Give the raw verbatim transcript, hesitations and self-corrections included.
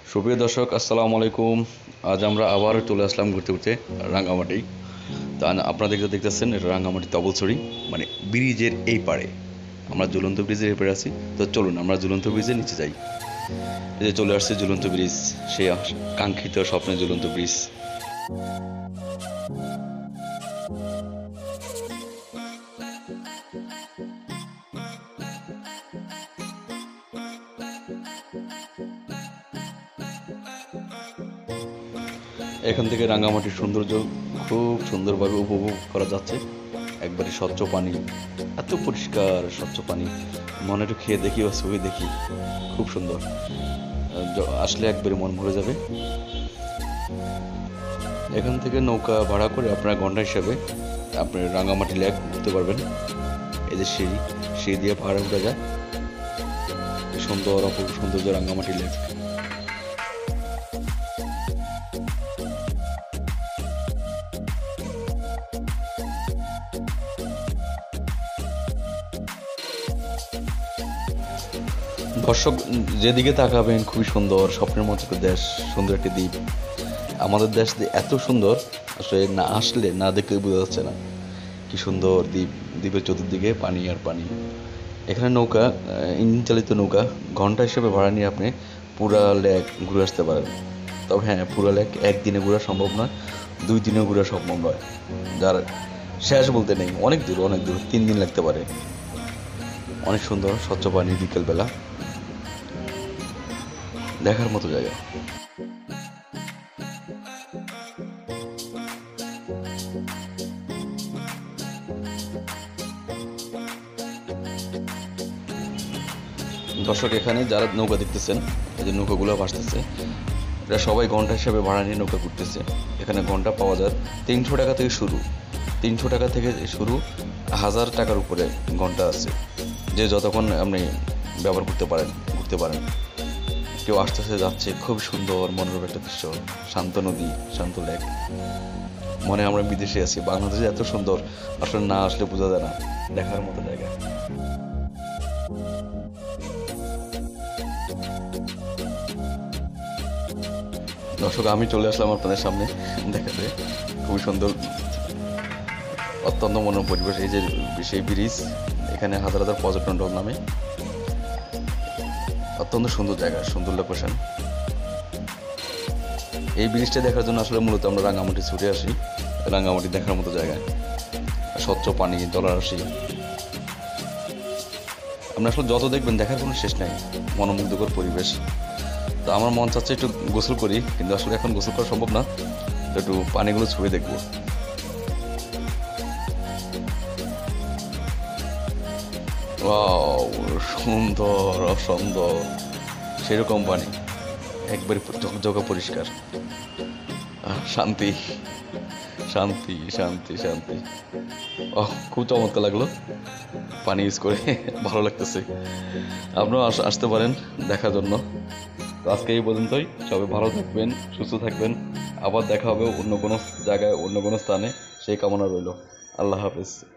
সুপ্রিয় দর্শক, আসসালামু আলাইকুম। আজ আমরা আবার চলে আসলাম ঘুরতে ঘুরতে রাঙ্গামাটি। তা আপনারা দেখতে দেখতেছেন এটা রাঙ্গামাটি তবলছড়ি, মানে ব্রিজের এই পাড়ে। আমরা ঝুলন্ত ব্রিজের এই পাড়ে আছি। তো চলুন আমরা ঝুলন্ত ব্রিজের নিচে যাই। এই যে চলে আসছে ঝুলন্ত ব্রিজ, সেই কাঙ্ক্ষিত স্বপ্নের ঝুলন্ত ব্রিজ। এখান থেকে রাঙ্গামাটির সৌন্দর্য খুব সুন্দরভাবে উপভোগ করা যাচ্ছে। একবারে স্বচ্ছ পানি, এত পরিষ্কার স্বচ্ছ পানি, মনে একটু খেয়ে দেখি বা ছবি দেখি, খুব সুন্দর। আসলে একবারে মন ভরে যাবে। এখান থেকে নৌকা ভাড়া করে আপনার ঘন্টা হিসাবে আপনি রাঙ্গামাটি লেক ঘুরতে পারবেন। এই যে সিঁড়ি, সিঁড়ি দিয়ে পাহাড়ে উঠে যায়। সুন্দর অপূর্ব সৌন্দর্য রাঙ্গামাটি লেক। দর্শক যেদিকে তাকাবেন খুবই সুন্দর, স্বপ্নের মতো একটা দেশ, সুন্দর একটি দ্বীপ। আমাদের দেশ এত সুন্দর, আসলে না আসলে না দেখলে বোঝা যাচ্ছে না কি সুন্দর দ্বীপ। দ্বীপের চতুর্দিকে পানি আর পানি। এখানে নৌকা, ইঞ্জিন চালিত নৌকা, ঘন্টা হিসেবে ভাড়া নিয়ে আপনি পুরা লেক ঘুরে আসতে পারেন। তবে হ্যাঁ, পুরা লেক একদিনে ঘোরা সম্ভব নয়, দুই দিনে ঘোরা সম্ভব নয়। যার শেষ বলতে নেই, অনেক দূর অনেক দূর, তিন দিন লাগতে পারে। অনেক সুন্দর স্বচ্ছ পানি, বিকেলবেলা দেখার মতো জায়গা। দর্শক, এখানে যারা নৌকা দেখতেছেন, এই যে নৌকাগুলো ভাসতেছে, এরা সবাই ঘন্টা হিসাবে ভাড়া নিয়ে নৌকা ঘুরতেছে। এখানে ঘন্টা পাওয়া যায় তিনশো টাকা থেকে শুরু, তিনশো টাকা থেকে শুরু, হাজার টাকার উপরে ঘন্টা আছে, যে যতক্ষণ আপনি ব্যবহার করতে পারেন ঘুরতে পারেন। কেউ আসতেছে যাচ্ছে, খুব সুন্দর মনোরম একটা দৃশ্য, শান্ত নদী, শান্ত লেক। মনে আমরা বিদেশে আছি, বাংলাদেশে এত সুন্দর, আসলে না আসলে বোঝা যায় না, দেখার মতো জায়গা। দর্শক, আমি চলে আসলাম আপনাদের সামনে দেখাতে। খুবই সুন্দর, অত্যন্ত মনোরম পরিবেশ। এই যে সেই ব্রিজ, এখানে হাজার হাজার পর্যটন ঢল নামে। অত্যন্ত সুন্দর জায়গা, সুন্দর লোকেশন। এই ব্রিজটা দেখার জন্য আসলে মূলত আমরা রাঙ্গামাটি ছুটে আসি। রাঙ্গামাটি দেখার মতো জায়গা, স্বচ্ছ পানি, জলরাশি। আপনি আসলে যত দেখবেন দেখার কোনো শেষ নাই, মনোমুগ্ধকর পরিবেশ। তো আমার মন চাচ্ছে একটু গোসল করি, কিন্তু আসলে এখন গোসল করা সম্ভব না। তো একটু পানিগুলো ছুঁয়ে দেখবো। ওয়াও, সুন্দর অসুন্দর, সেরকম পানি, একবারে ঝকঝকা পরিষ্কার। শান্তি শান্তি শান্তি শান্তি। ওহ, খুব চমৎকার লাগলো পানি ইউজ করে, ভালো লাগতেছে। আপনারাও আসতে পারেন দেখার জন্য। তো আজকে এই পর্যন্তই। সবাই ভালো থাকবেন, সুস্থ থাকবেন। আবার দেখা হবে অন্য কোনো জায়গায়, অন্য কোনো স্থানে, সেই কামনা রইল। আল্লাহ হাফেজ।